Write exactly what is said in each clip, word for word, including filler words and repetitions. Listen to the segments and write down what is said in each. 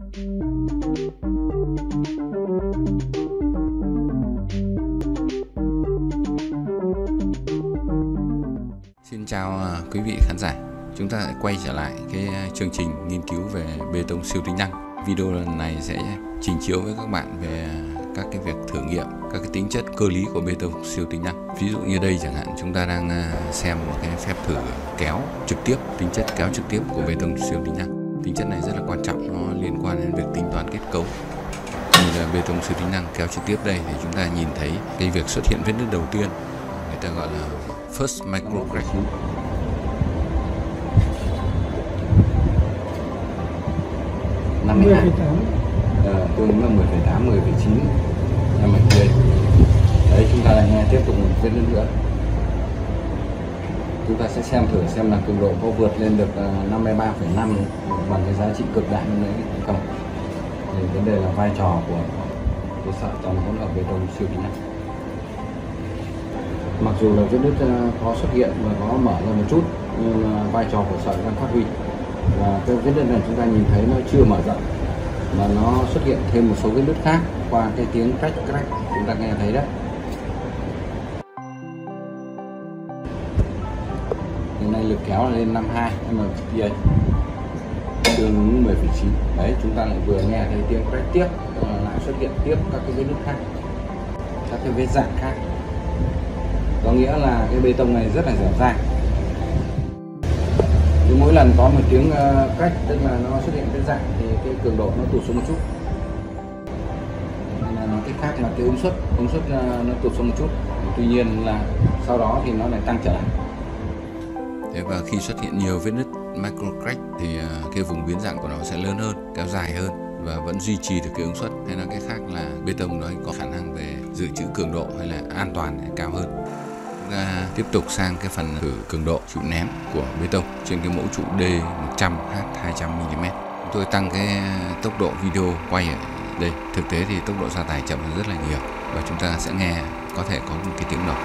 Xin chào quý vị khán giả. Chúng ta lại quay trở lại cái chương trình nghiên cứu về bê tông siêu tính năng. Video lần này sẽ trình chiếu với các bạn về các cái việc thử nghiệm các cái tính chất cơ lý của bê tông siêu tính năng. Ví dụ như đây chẳng hạn, chúng ta đang xem một cái phép thử kéo trực tiếp, tính chất kéo trực tiếp của bê tông siêu tính năng. Tính chất này rất là quan trọng, nó liên quan đến việc tính toán kết cấu. Như là bê tông siêu tính năng kéo trực tiếp đây thì chúng ta nhìn thấy cái việc xuất hiện vết nứt đầu tiên, người ta gọi là first micro crack. năm mươi hai, ờ, tương ứng là mười phẩy tám, mười phẩy chín em ở đây. Đấy, chúng ta lại nghe tiếp tục một vết nứt nữa. Chúng ta sẽ xem thử xem là cường độ có vượt lên được năm mươi ba phẩy năm bằng cái giá trị cực đại như đấy không. Thì vấn đề là vai trò của cái sợi trong hỗn hợp bê tông siêu tính năng. Mặc dù là vết nứt có xuất hiện và có mở ra một chút, nhưng mà vai trò của sợi đang phát huy. Và cái vết nứt này chúng ta nhìn thấy nó chưa mở rộng, mà nó xuất hiện thêm một số vết nứt khác qua cái tiếng crack crack chúng ta nghe thấy đấy. Hiện nay lực kéo là lên năm mươi hai em pê a, tương ứng mười phẩy chín. Đấy, chúng ta lại vừa nghe thấy tiếng crack tiếp, lại xuất hiện tiếp các cái vết nứt khác, các cái vết rạn khác. Có nghĩa là cái bê tông này rất là dẻo dai. Thì mỗi lần có một tiếng uh, crack, tức là nó xuất hiện vết rạn, thì cái cường độ nó tụt xuống một chút. Nên là nói cách khác là cái ứng suất, ứng suất uh, nó tụt xuống một chút. Tuy nhiên là sau đó thì nó lại tăng trở lại. Thế và khi xuất hiện nhiều vết nứt micro crack thì uh, cái vùng biến dạng của nó sẽ lớn hơn, kéo dài hơn và vẫn duy trì được cái ứng suất. Hay là cái khác là bê tông nó có khả năng về dự trữ cường độ hay là an toàn cao hơn. Chúng ta tiếp tục sang cái phần thử cường độ chịu nén của bê tông trên cái mẫu trụ D một trăm H hai trăm mi li mét. Chúng tôi tăng cái tốc độ video quay ở đây. Thực tế thì tốc độ gia tải chậm hơn rất là nhiều và chúng ta sẽ nghe có thể có một cái tiếng nổ.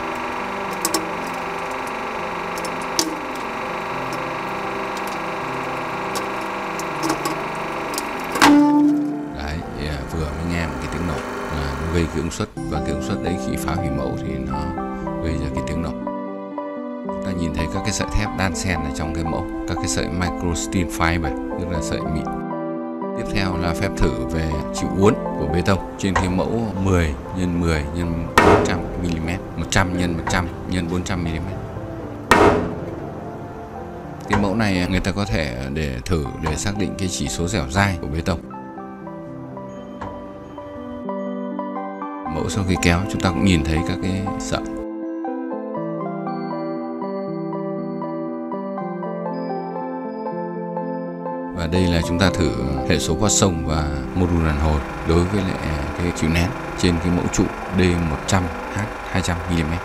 Đấy, vừa mới nghe một cái tiếng nổ là nó gây cái ứng suất, và cái ứng suất đấy khi phá hủy mẫu thì nó gây ra cái tiếng nổ. Chúng ta nhìn thấy các cái sợi thép đan xen ở trong cái mẫu, các cái sợi micro steel fiber, tức là sợi mịn. Tiếp theo là phép thử về chịu uốn của bê tông trên cái mẫu mười nhân mười nhân bốn trăm mi li mét, một trăm nhân một trăm nhân bốn trăm mi li mét. Cái mẫu này người ta có thể để thử để xác định cái chỉ số dẻo dai của bê tông. Mẫu sau khi kéo chúng ta cũng nhìn thấy các cái sợi. Và đây là chúng ta thử hệ số Poisson và mô đun đàn hồi đối với lại cái chịu nén trên cái mẫu trụ D một trăm H hai trăm mi li mét.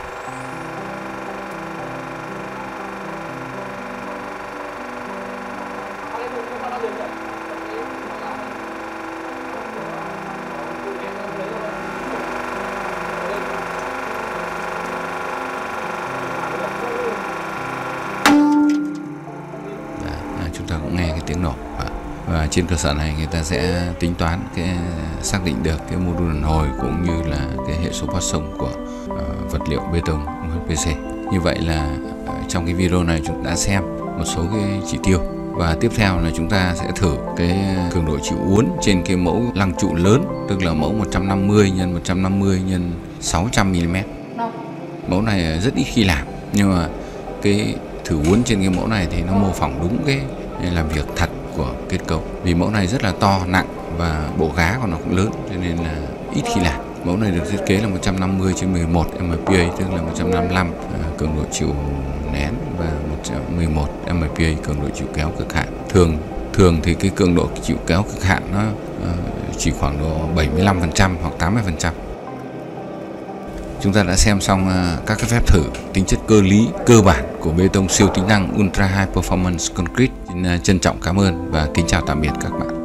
Chúng ta cũng nghe cái tiếng nổ, và trên cơ sở này người ta sẽ tính toán cái xác định được cái mô đun đàn hồi cũng như là cái hệ số Poisson của uh, vật liệu bê tông u ép pê xê. Như vậy là uh, trong cái video này chúng ta đã xem một số cái chỉ tiêu, và tiếp theo là chúng ta sẽ thử cái cường độ chịu uốn trên cái mẫu lăng trụ lớn, tức là mẫu một trăm năm mươi nhân một trăm năm mươi nhân sáu trăm mi li mét. Mẫu này rất ít khi làm, nhưng mà cái thử uốn trên cái mẫu này thì nó mô phỏng đúng cái làm việc thật của kết cấu. Vì mẫu này rất là to, nặng và bộ gá của nó cũng lớn, cho nên là ít khi làm. Mẫu này được thiết kế là một trăm năm mươi trên mười một em pê a, tức là một trăm năm mươi lăm uh, cường độ chịu nén và một trăm mười một em pê a cường độ chịu kéo cực hạn. Thường thường thì cái cường độ chịu kéo cực hạn nó uh, chỉ khoảng độ bảy mươi lăm phần trăm hoặc tám mươi phần trăm. Chúng ta đã xem xong uh, các cái phép thử tính chất cơ lý cơ bản của bê tông siêu tính năng Ultra High Performance Concrete. Xin uh, trân trọng cảm ơn và kính chào tạm biệt các bạn.